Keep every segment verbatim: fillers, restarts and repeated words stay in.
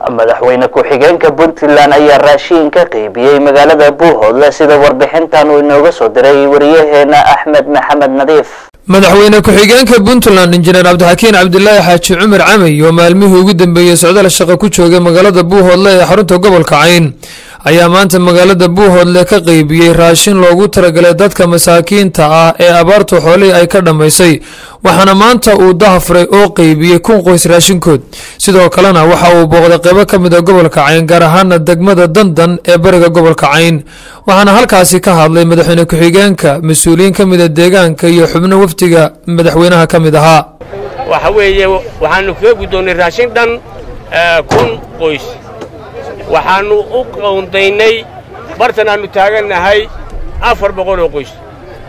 madaxweyne ku-xigeenka Puntland ayaa raashin ka qaybiyay magaalada Buuhoodle sida warbixintan uu inooga soo diray wariyaheena Axmed Maxamed Nadiif. madaxweyne ku-xigeenka Puntland injineer Cabdixakiin Cabdullaahi Xaaji Cumar Camay oo maalmihii ugu dambeeyay socdaal shaqo ku joogay magaalada Buuhoodle ee xarunta gobolka Cayn ayaa maanta magaalada Buuhoodle ka qaybiyay raashin loogu talagalay dadka masaakiinta ah ee abaartu xoolihii ay ka dhamaysay waxaana maanta uu dahafray oo qaybiyay kun qoys raashinkood sidoo kalena waxa uu booqday qaybo ka mid ah gobolka Cayn gaar ahaan degmada Dandan ee bariga gobolka Cayn waxaana halkaasi ka hadlay madaxweyne ku-xigeenka mas'uuliyiin ka mid ah deegaanka iyo xubno wafdiga madaxweynaha ka mid ahaa waxa weeye waxaanu ka guddoonay raashin dhan kun qoys waxaanu u qoondaynay bartan aanu taaganahay afar boqol oo qoys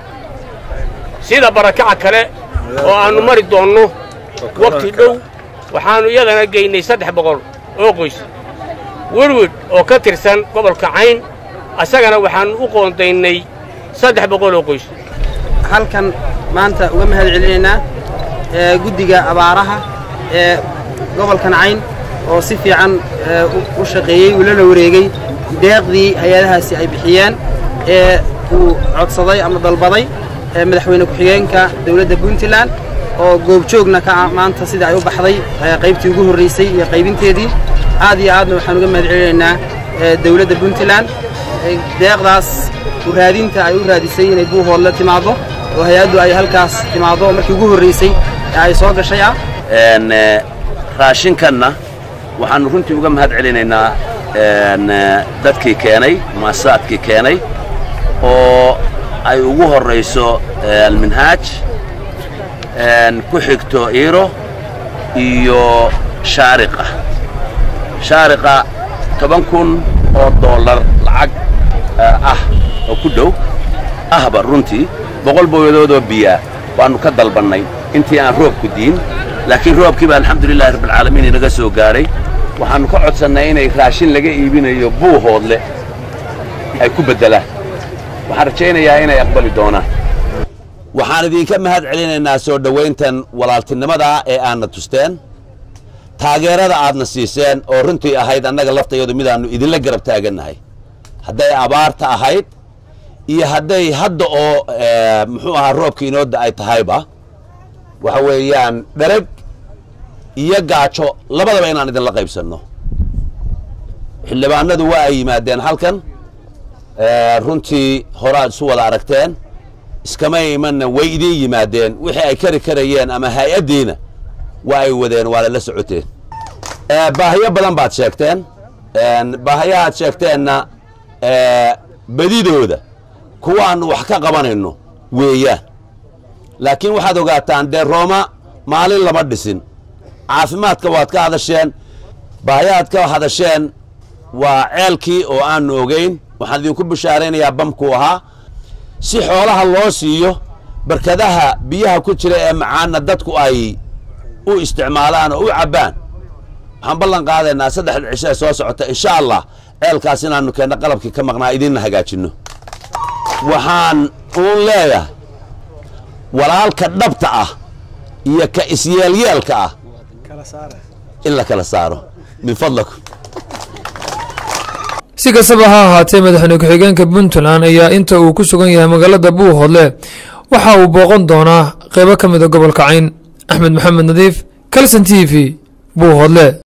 sida barakaca kale oo aanu mari doonno waqti dhow waxaanu iyadana geynay saddex boqol oo qoys werwed oo ka tirsan gobolka Cayn asagana waxaanu u qoondaynay saddex boqol oo qoys halkan maanta uga mahad celinaynaa ee guddiga abaaraha ee gobolka Cayn oo si fiican u shaqeeyay wala wareegay deeqdii hay'adahaasi ay bixiyeen ee uu codsaday ama dalbaday madaxweyne ku-xigeenka dawladda Puntland oo goobjoogna ka maanta sida ay u baxday qaybtii ugu horeysay iyo qaybinteedii aad iyo aadna waxaan uga mahad celinaynaa dawladda Puntland deeqdaas u raadinta ay u raadisay inay Buuhoodle timaado oo hay'adu ay halkaas timaado markii ugu horeysay ay soo gashay ah een raashinkanna waxaan runtii uga mahad celinaynaa een dadkii keenay maasaadkii keenay oo ay ugu horeyso alminhaaj een ku xigto iiro iyo shaariqa shaariqa toban kun oo dollar lacag ah oo ku dhow ahba runtii boqol booyadood oo biya waanu ka dalbanay intii aan roob ku diin laakiin roobkii baa alxamdulillaah rabbil caalamiin inaga soo gaaray waxaanu ka codsanay inay raashin laga iibinayo Buuhoodle ay ku bedelaan waxaan rajaynayaa inay aqbali doonaan waxaan idinka mahad celinaynaa soo dhaweyntan walaaltinimada ee aadna tusteen taageerada aadna siiseen oo runtii ahayd annaga laftayadu midaanu idinla garab taaganahay hadday abaarta ahayd iyo hadday hadda oo muxuu ahaa roobkii inoo da'ay tahayba waxa weeyaan dharag iyo gaajo labadaba inaan idinla qaybsanno xildhibaanadu waa ay yimaadeen halkan runtii horaad isu wada aragteen iskama imanna way idin yimaadeen wixii ay kari karayeen ama hay-addiina waa ay wadeen waa lala socoteen baahiyo badan baad sheegteen baahiyahaad sheegteenna badidooda kuwaannu wax ka qabanayno weeyaan laakiin waxaad ogaataan dee rooma maalin lama dhisin caafimaadka waad ka hadasheen baahiyaad ka hadasheen waa ceelkii oo aanu ogeyn waxaan idinku bishaaraynayaa bamku ahaa si xoolaha loo siiyo barkadaha biyaha ku jira ee macaanna dadku ay u isticmaalaan oo u cabbaan waxaan ballan qaadaynaa saddexda cisho ee soo socota insha allah ceelkaas inaannu keenna qalabkii ka maqnaa idinna hagaajinno waxaan uun leeyahay walaalka dhabta ah iyo ka isyeelyeelka ah in la kala saaro min fadlakum si kastaba ha ahaatee madaxweyne ku-xigeenka Puntland ayaa inta uu ku sugan yahay magaalada Buuhoodle waxa uu booqan doonaa qaybo ka mid ah gobolka Cayn. Axmed Maxamed Nadiif, Kalsan T V, Buuhoodle.